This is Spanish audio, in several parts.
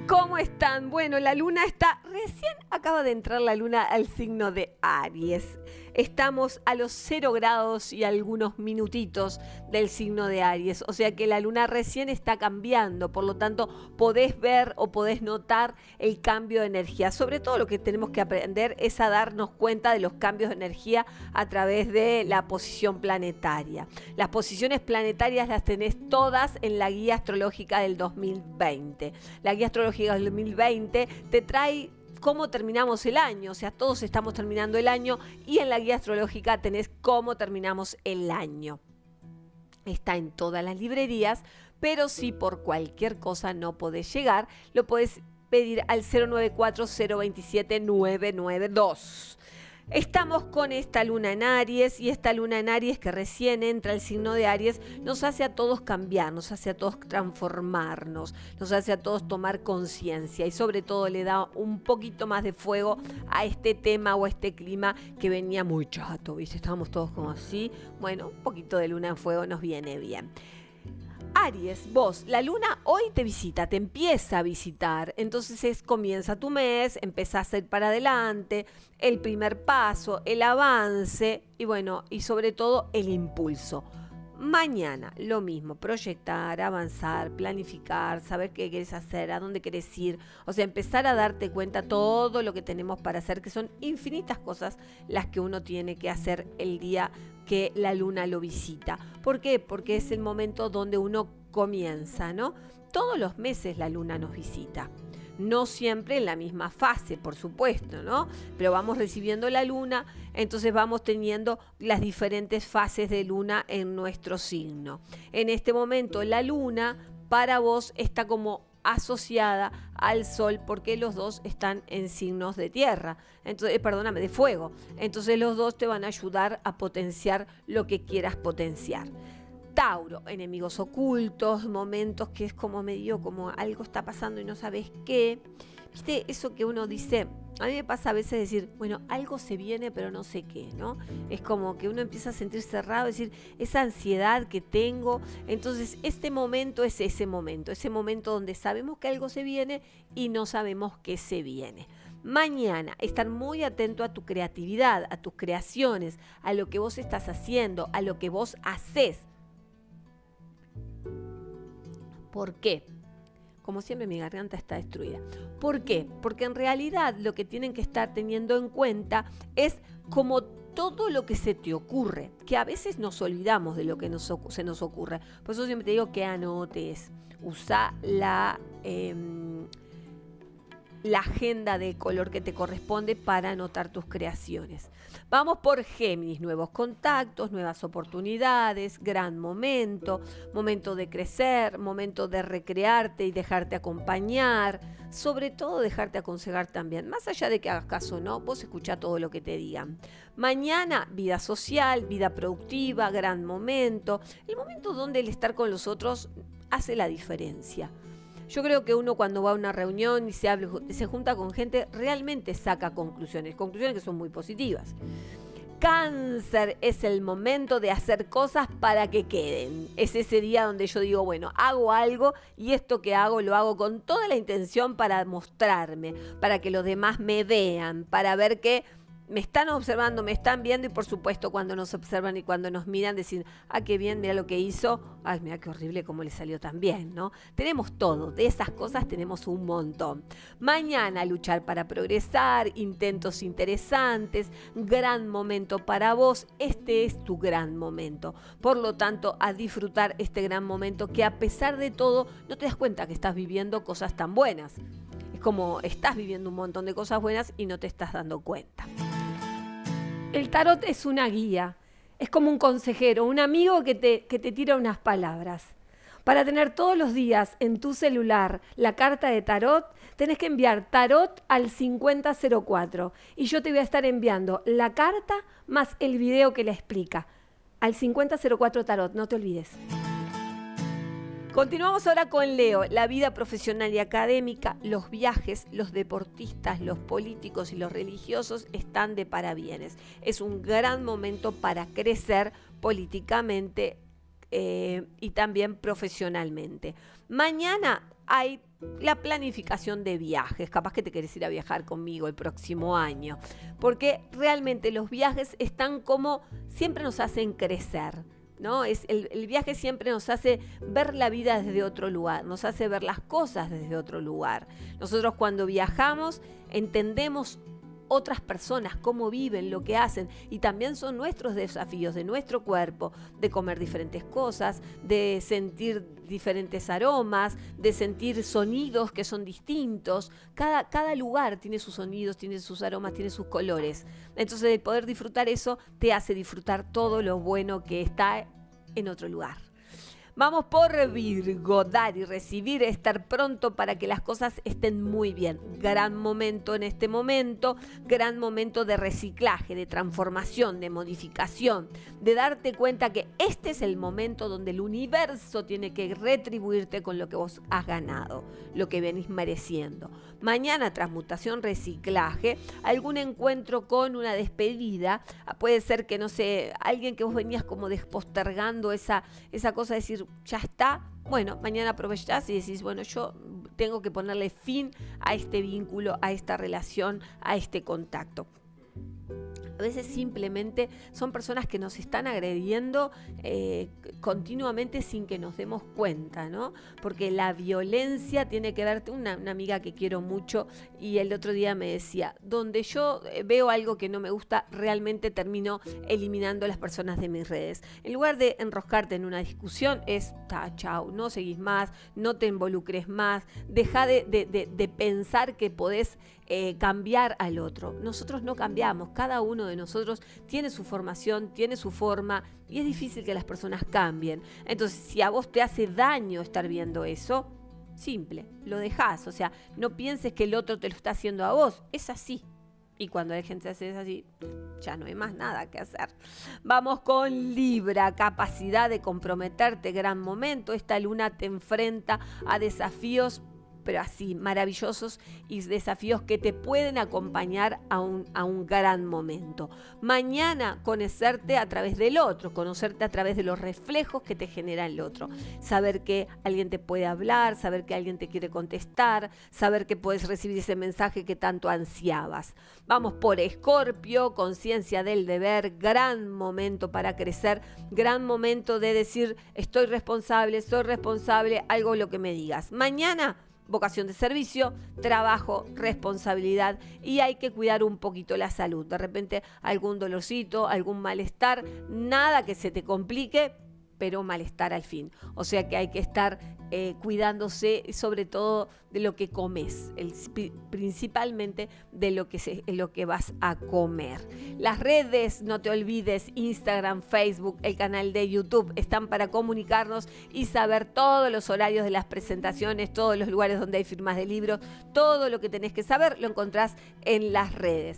¿Cómo están? Bueno, la luna está, recién acaba de entrar la luna al signo de Aries. Estamos a los 0 grados y algunos minutitos del signo de Aries, o sea que la luna recién está cambiando, por lo tanto podés ver o podés notar el cambio de energía. Sobre todo lo que tenemos que aprender es a darnos cuenta de los cambios de energía a través de la posición planetaria. Las posiciones planetarias las tenés todas en la guía astrológica del 2020. La guía astrológica del 2020 te trae cómo terminamos el año, o sea, todos estamos terminando el año y en la guía astrológica tenés cómo terminamos el año. Está en todas las librerías, pero si por cualquier cosa no podés llegar, lo podés pedir al 094-027-992. Estamos con esta luna en Aries y esta luna en Aries que recién entra el signo de Aries nos hace a todos cambiar, nos hace a todos transformarnos, nos hace a todos tomar conciencia y sobre todo le da un poquito más de fuego a este tema o a este clima que venía muy chato, ¿viste? Estábamos todos como así. Bueno, un poquito de luna en fuego nos viene bien. Aries, vos, la luna hoy te visita, te empieza a visitar, entonces comienza tu mes, empezás a ir para adelante, el primer paso, el avance y bueno, y sobre todo el impulso. Mañana lo mismo, proyectar, avanzar, planificar, saber qué querés hacer, a dónde querés ir, o sea, empezar a darte cuenta todo lo que tenemos para hacer, que son infinitas cosas las que uno tiene que hacer el día que la luna lo visita. ¿Por qué? Porque es el momento donde uno comienza, ¿no? Todos los meses la luna nos visita. No siempre en la misma fase, por supuesto, ¿no? Pero vamos recibiendo la luna, entonces vamos teniendo las diferentes fases de luna en nuestro signo. En este momento la luna para vos está como asociada al sol porque los dos están en signos de tierra, entonces, perdóname, de fuego. Entonces los dos te van a ayudar a potenciar lo que quieras potenciar. Tauro, enemigos ocultos, momentos que es como medio, como algo está pasando y no sabes qué. ¿Viste? Eso que uno dice, a mí me pasa a veces decir, bueno, algo se viene pero no sé qué, ¿no? Es como que uno empieza a sentir cerrado, decir, esa ansiedad que tengo. Entonces este momento es ese momento donde sabemos que algo se viene y no sabemos qué se viene. Mañana, estar muy atento a tu creatividad, a tus creaciones, a lo que vos estás haciendo, a lo que vos haces. ¿Por qué? Como siempre mi garganta está destruida. ¿Por qué? Porque en realidad lo que tienen que estar teniendo en cuenta es como todo lo que se te ocurre, que a veces nos olvidamos de lo que se nos ocurre. Por eso siempre te digo que anotes, usa la agenda de color que te corresponde para anotar tus creaciones. Vamos por Géminis, nuevos contactos, nuevas oportunidades, gran momento, momento de crecer, momento de recrearte y dejarte acompañar, sobre todo dejarte aconsejar también, más allá de que hagas caso o no, vos escuchá todo lo que te digan. Mañana, vida social, vida productiva, gran momento, el momento donde el estar con los otros hace la diferencia. Yo creo que uno cuando va a una reunión y se junta con gente, realmente saca conclusiones que son muy positivas. Cáncer, es el momento de hacer cosas para que queden. Es ese día donde yo digo, bueno, hago algo y esto que hago lo hago con toda la intención para mostrarme, para que los demás me vean, para ver que me están observando, me están viendo y por supuesto cuando nos observan y cuando nos miran decir, ah, qué bien, mira lo que hizo, ay, mira qué horrible cómo le salió tan bien, ¿no? Tenemos todo, de esas cosas tenemos un montón. Mañana luchar para progresar, intentos interesantes, gran momento para vos, este es tu gran momento. Por lo tanto, a disfrutar este gran momento que a pesar de todo no te das cuenta que estás viviendo cosas tan buenas. Es como estás viviendo un montón de cosas buenas y no te estás dando cuenta. El tarot es una guía, es como un consejero, un amigo que te tira unas palabras. Para tener todos los días en tu celular la carta de tarot, tenés que enviar tarot al 5004 y yo te voy a estar enviando la carta más el video que la explica. Al 5004 tarot, no te olvides. Continuamos ahora con Leo, la vida profesional y académica, los viajes, los deportistas, los políticos y los religiosos están de parabienes. Es un gran momento para crecer políticamente y también profesionalmente. Mañana hay la planificación de viajes. Capaz que te querés ir a viajar conmigo el próximo año, porque realmente los viajes están como siempre nos hacen crecer, ¿no? El viaje siempre nos hace ver la vida desde otro lugar, nos hace ver las cosas desde otro lugar. Nosotros cuando viajamos entendemos otras personas, cómo viven, lo que hacen, y también son nuestros desafíos de nuestro cuerpo, de comer diferentes cosas, de sentir diferentes aromas, de sentir sonidos que son distintos. Cada lugar tiene sus sonidos, tiene sus aromas, tiene sus colores. Entonces el poder disfrutar eso te hace disfrutar todo lo bueno que está en otro lugar. Vamos por Virgo, dar y recibir, estar pronto para que las cosas estén muy bien. Gran momento en este momento, gran momento de reciclaje, de transformación, de modificación, de darte cuenta que este es el momento donde el universo tiene que retribuirte con lo que vos has ganado, lo que venís mereciendo. Mañana transmutación, reciclaje, algún encuentro con una despedida, puede ser que, no sé, alguien que vos venías como postergando esa cosa de decir, ya está, bueno, mañana aprovechás y decís, bueno, yo tengo que ponerle fin a este vínculo, a esta relación, a este contacto. A veces simplemente son personas que nos están agrediendo continuamente sin que nos demos cuenta, ¿no? Porque la violencia tiene que ver, una amiga que quiero mucho y el otro día me decía, donde yo veo algo que no me gusta, realmente termino eliminando a las personas de mis redes. En lugar de enroscarte en una discusión, chau, no seguís más, no te involucres más, deja de pensar que podés cambiar al otro. Nosotros no cambiamos, cada uno de nosotros tiene su formación, tiene su forma y es difícil que las personas cambien. Entonces, si a vos te hace daño estar viendo eso, simple, lo dejás. O sea, no pienses que el otro te lo está haciendo a vos, es así. Y cuando la gente hace así, ya no hay más nada que hacer. Vamos con Libra, capacidad de comprometerte, gran momento. Esta luna te enfrenta a desafíos, pero así, maravillosos, y desafíos que te pueden acompañar a un gran momento. Mañana, conocerte a través del otro, conocerte a través de los reflejos que te genera el otro. Saber que alguien te puede hablar, saber que alguien te quiere contestar, saber que puedes recibir ese mensaje que tanto ansiabas. Vamos por Escorpio, conciencia del deber, gran momento para crecer, gran momento de decir, estoy responsable, soy responsable, algo lo que me digas. Mañana, vocación de servicio, trabajo, responsabilidad y hay que cuidar un poquito la salud. De repente algún dolorcito, algún malestar, nada que se te complique, pero malestar al fin. O sea que hay que estar cuidándose sobre todo de lo que comes, principalmente de lo que vas a comer. Las redes, no te olvides, Instagram, Facebook, el canal de YouTube, están para comunicarnos y saber todos los horarios de las presentaciones, todos los lugares donde hay firmas de libros, todo lo que tenés que saber lo encontrás en las redes.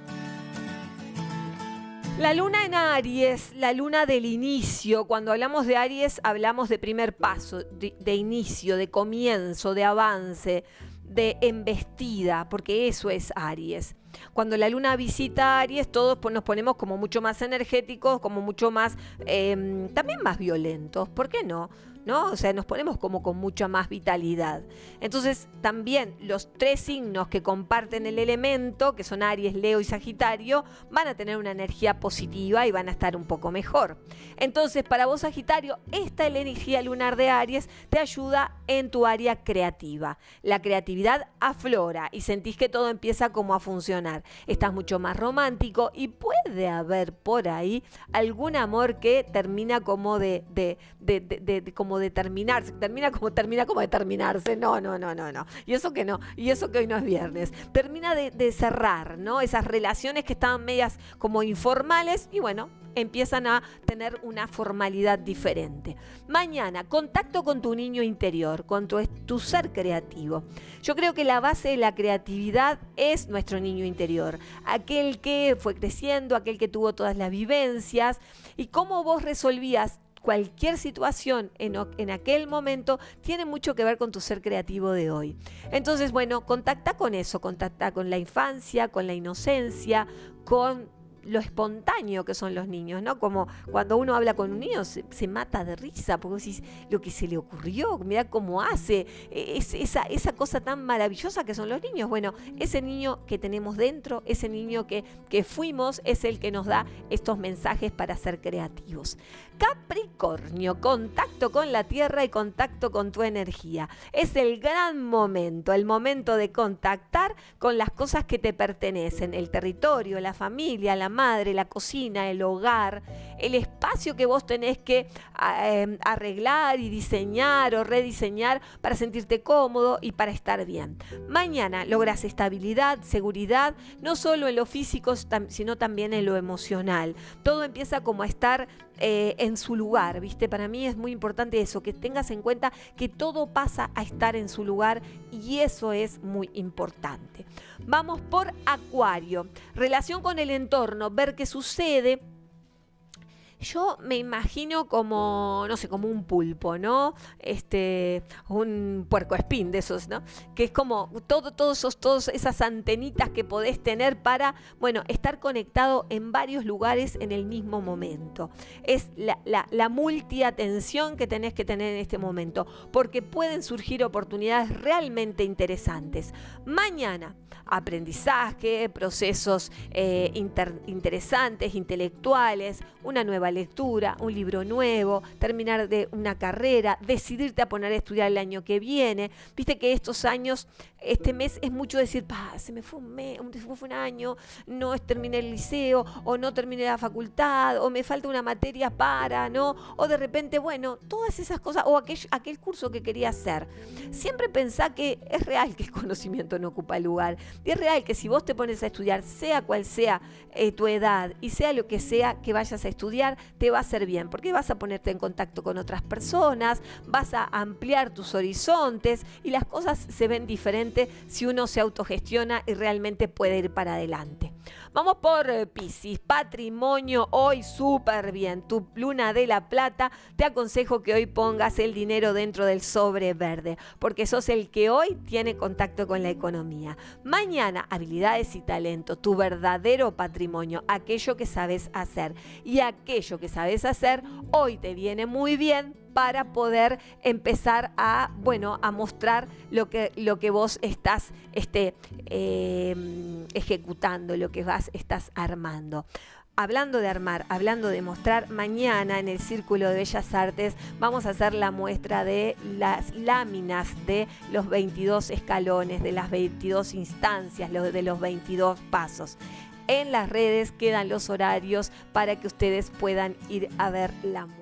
La luna en Aries, la luna del inicio. Cuando hablamos de Aries, hablamos de primer paso, de inicio, de comienzo, de avance, de embestida, porque eso es Aries. Cuando la luna visita Aries, todos nos ponemos como mucho más energéticos, como mucho más, también más violentos. ¿Por qué no? ¿No? O sea, nos ponemos como con mucha más vitalidad. Entonces, también los tres signos que comparten el elemento, que son Aries, Leo y Sagitario, van a tener una energía positiva y van a estar un poco mejor. Entonces, para vos, Sagitario, esta energía lunar de Aries te ayuda en tu área creativa. La creatividad aflora y sentís que todo empieza como a funcionar. Estás mucho más romántico y puede haber por ahí algún amor que termina como como de terminarse, termina como de terminarse, no. Y eso que no, y eso que hoy no es viernes. Termina de cerrar, ¿no? Esas relaciones que estaban medias como informales y bueno, empiezan a tener una formalidad diferente. Mañana, contacto con tu niño interior, con tu ser creativo. Yo creo que la base de la creatividad es nuestro niño interior, aquel que fue creciendo, aquel que tuvo todas las vivencias y cómo vos resolvías cualquier situación en aquel momento tiene mucho que ver con tu ser creativo de hoy. Entonces, bueno, contacta con eso, contacta con la infancia, con la inocencia, con lo espontáneo que son los niños, ¿no? Como cuando uno habla con un niño se mata de risa, porque vos decís lo que se le ocurrió, mirá cómo hace, esa cosa tan maravillosa que son los niños. Bueno, ese niño que tenemos dentro, ese niño que fuimos, es el que nos da estos mensajes para ser creativos. Capricornio, contacto con la tierra y contacto con tu energía. Es el gran momento, el momento de contactar con las cosas que te pertenecen, el territorio, la familia, la madre, la cocina, el hogar, el espacio que vos tenés que arreglar y diseñar o rediseñar para sentirte cómodo y para estar bien. Mañana logras estabilidad, seguridad, no solo en lo físico, sino también en lo emocional. Todo empieza como a estar en su lugar, ¿viste? Para mí es muy importante eso, que tengas en cuenta que todo pasa a estar en su lugar y eso es muy importante. Vamos por Acuario. Relación con el entorno, ver qué sucede. Yo me imagino como, no sé, como un pulpo, ¿no? Un puercoespín de esos, ¿no? Que es como todas esas antenitas que podés tener para, bueno, estar conectado en varios lugares en el mismo momento. Es la multiatención que tenés que tener en este momento, porque pueden surgir oportunidades realmente interesantes. Mañana, aprendizaje, procesos interesantes, intelectuales, una nueva lectura, un libro nuevo, terminar de una carrera, decidirte a poner a estudiar el año que viene. Viste que estos años, este mes es mucho decir, se me fue un año, no terminé el liceo, o no terminé la facultad, o me falta una materia ¿no? O de repente, bueno, todas esas cosas, o aquel curso que quería hacer. Siempre pensá que es real que el conocimiento no ocupa lugar, y es real que si vos te pones a estudiar, sea cual sea tu edad, y sea lo que sea que vayas a estudiar, te va a hacer bien, porque vas a ponerte en contacto con otras personas, vas a ampliar tus horizontes y las cosas se ven diferentes si uno se autogestiona y realmente puede ir para adelante. Vamos por Piscis, patrimonio, hoy súper bien, tu luna de la plata, te aconsejo que hoy pongas el dinero dentro del sobre verde, porque sos el que hoy tiene contacto con la economía. Mañana, habilidades y talento, tu verdadero patrimonio, aquello que sabes hacer, y aquello que sabes hacer hoy te viene muy bien para poder empezar a mostrar lo que vos estás ejecutando, lo que estás armando. Hablando de armar, hablando de mostrar, mañana en el Círculo de Bellas Artes vamos a hacer la muestra de las láminas de los 22 escalones, de las 22 instancias, de los 22 pasos. En las redes quedan los horarios para que ustedes puedan ir a ver la muestra.